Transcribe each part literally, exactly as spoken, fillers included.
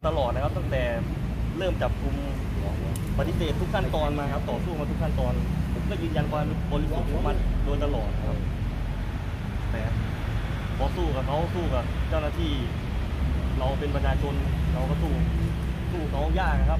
ตลอดนะครับตั้งแต่เริ่มจับกุมปฏิเสธทุกขั้นตอนมาครับต่อสู้มาทุกขั้นตอนผมก็ยืนยันความบริสุทธิ์ของมันโดยตลอดครับแต่พอสู้กับเขาสู้กับเจ้าหน้าที่เราเป็นประชาชนเราก็สู้สู้เขายากครับ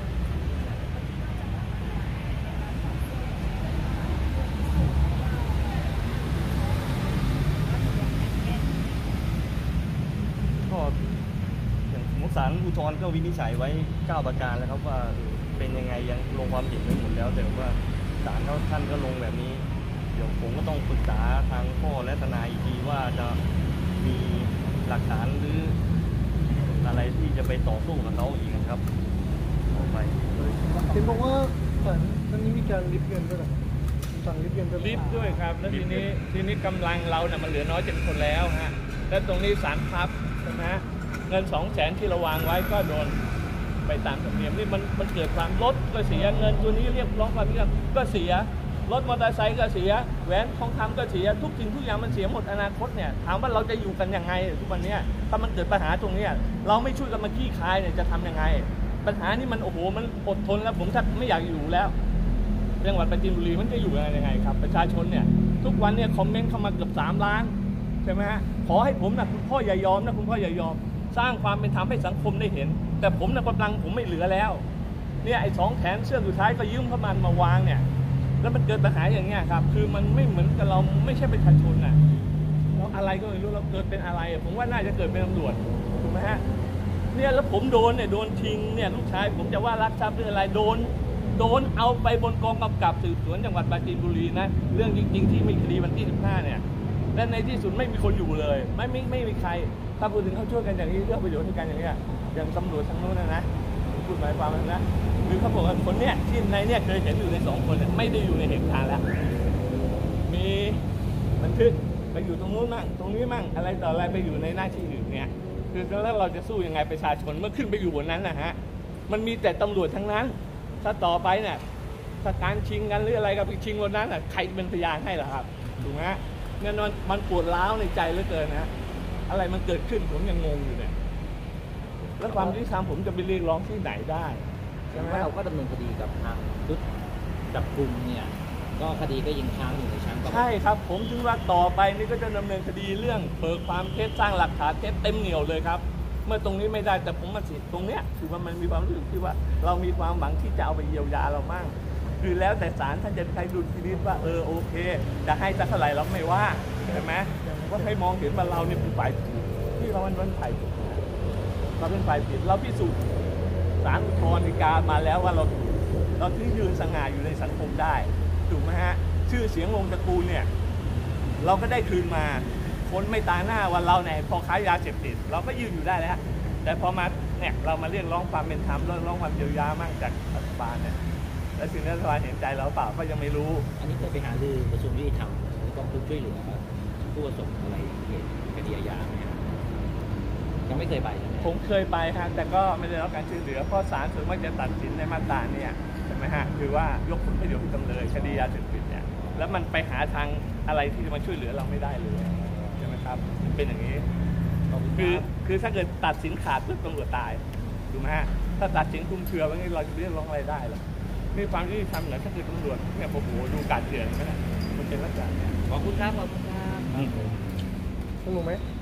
ก็อย่างสมมติศาลอุทธรณ์ก็วินิจฉัยไว้เก้าประการแล้วครับว่าเป็นยังไงยังลงความเห็นไม่หมดแล้วแต่ว่าศาลท่านก็ลงแบบนี้เดี๋ยวผมก็ต้องปรึกษาทางพ่อและทนายอีกทีว่าจะมีหลักฐานหรืออะไรที่จะไปต่อสู้กับเขาอีกครับต่อไปเห็นบอกว่าศาลท่านนี้มีการริบเงินด้วยหรอสั่งริบเงินด้วยริบด้วยครับแล้วทีนี้ทีนี้กำลังเราเนี่ยมันเหลือน้อยเจ็ดคนแล้วฮะแล้วตรงนี้ศาลพับใช่ไหมเงินสองแสนที่เราวางไว้ก็โดนไปตามธรรมเนียมนี่มันมันเกิดความลดก็เสียเงินตัวนี้เรียกร้องความเรียกก็เสียรถมอเตอร์ไซค์ก็เสียแหวนทองคำก็เสียทุกสิ่งทุกอย่างมันเสียหมดอนาคตเนี่ยถามว่าเราจะอยู่กันยังไงทุกวันนี้ถ้ามันเกิดปัญหาตรงนี้เราไม่ช่วยกันมาขี้คายเนี่ยจะทำยังไงปัญหานี่มันโอ้โหมันอดทนแล้วผมแทบไม่อยากอยู่แล้วจังหวัดปราจีนบุรีมันจะอยู่กันยังไงครับประชาชนเนี่ยทุกวันเนี่ยคอมเมนต์เข้ามาเกือบสามล้านใช่ไหมฮะขอให้ผมนะคุณพ่ออย่ายอมนะคุณพ่ออย่ายอมสร้างความเป็นธรรมให้สังคมได้เห็นแต่ผมนะกำลังผมไม่เหลือแล้วเนี่ยไอ้สองแขนเสื้อสุดท้ายก็ยืมเข้ามามาวางเนี่ยแล้วมันเกิดปัญหาอย่างเงี้ยครับคือมันไม่เหมือนกับเราไม่ใช่ประชาชนน่ะเราอะไรก็ไม่รู้เราเกิดเป็นอะไรผมว่าน่าจะเกิดเป็นตำรวจถูกไหมฮะเนี่ยแล้วผมโดนเนี่ยโดนทิ้งเนี่ยลูกชายผมจะว่ารักทรัพย์หรืออะไรโดนโดนเอาไปบนกองกำกับสืบสวนจังหวัดปราจีนบุรีนะเรื่องจริงๆที่มีคดีวันที่สิบห้าเนี่ยและในที่สุดไม่มีคนอยู่เลยไม่ไม่ไม่มีใครถ้าพูดถึงเขาช่วยกันอย่างนี้เรื่องประโยชน์ให้กันอย่างนี้อย่างตำรวจทางโน้นนะนะพูดหมายความว่านะคือเขาบอกว่าคนเนี้ยที่ในเนี้ยเคยเห็นอยู่ในสองคนเนี่ยไม่ได้อยู่ในเหตุการณ์แล้วมีบันทึกไปอยู่ตรงนู้นมั่งตรงนี้มั่งอะไรต่ออะไรไปอยู่ในหน้าที่อื่นเนี่ยคือแล้วเราจะสู้ยังไงประชาชนเมื่อขึ้นไปอยู่บนนั้นนะฮะมันมีแต่ตำรวจทั้งนั้นถ้าต่อไปเนี่ยถ้าการชิงกันหรืออะไรกับไปชิงบนนั้นอ่ะใครเป็นพยานให้ล่ะครับถูกไหมเนี่ยมันมันปวดร้าวในใจเหลือเกินนะอะไรมันเกิดขึ้นผมยังงงอยู่เนี่ยแล้วความยุติธรรมผมจะไปเรียกร้องที่ไหนได้ใช่ไหมเราก็ดำเนินคดีกับทางชุดจับกุมเนี่ยก็คดีก็ยังค้างอยู่ในชั้นใช่ครับผมถึงว่าต่อไปนี่ก็จะดำเนินคดีเรื่องเปิดความเท็จสร้างหลักฐานเท็จเต็มเหนียวเลยครับเมื่อตรงนี้ไม่ได้แต่ผมมาสิตรงเนี้ยคือว่ามันมีความรู้สึกที่ว่าเรามีความหวังที่จะเอาไปเยียวยาเรามั่งคือแล้วแต่ศาลท่านจะใช้ดุลพินิจว่าเออโอเคจะให้สักเท่าไหร่เราไม่ว่าใช่ไหมว่าให้มองเห็นว่าเราเนี่ยเป็นฝ่ายถูกที่เรามันเป็นฝ่ายถูกเราเป็นฝ่ายผิดเราพิสูจน์ศาลอุทธรณ์ฎีกามาแล้วว่าเราเราที่ยืนสง่าอยู่ในสังคมได้ถูกไหมฮะชื่อเสียงวงตระกูลเนี่ยเราก็ได้คืนมาคนไม่ตาหน้าว่าเราเนี่ยพอค้ายาเสพติดเราก็ยืนอยู่ได้แล้วแต่พอมาเนี่ยเรามาเรียกร้องความเป็นธรรมเรียกร้องความเยียวยามากจากรัฐบาลเนี่ยและสิ่งที่รัฐบาลเห็นใจเราเปล่าก็ยังไม่รู้อันนี้เคยไปหารือกระทรวงยุติธรรมแล้วก็ช่วยเหลือผู้ประสบอะไรเหตุคดีอาญาไหมครับยังไม่เคยไปผมเคยไปฮะแต่ก็ไม่ได้รับการช่วยเหลือเพราะศาลส่วนมากจะตัดสินในมาตราเนี่ยใช่ไหมฮะคือว่ายกผลประโยชน์จำเลยคดียาเสพติดเนี่ยแล้วมันไปหาทางอะไรที่จะมาช่วยเหลือเราไม่ได้เลยใช่ไหมครับเป็นอย่างนี้คือคือถ้าเกิดตัดสินขาดปุ๊บตำรวจตายถูกไหมฮะถ้าตัดสินคุมเชือว่าเราจะเรียกร้องอะไรได้หรอนี่ความยุติธรรมเหรอถ้าเกิดตำรวจเนี่ยโอ้โหดูการเตือนไหมนะมันเป็นลักษณะขอบคุณครับขอบคุณครับสนุกไหม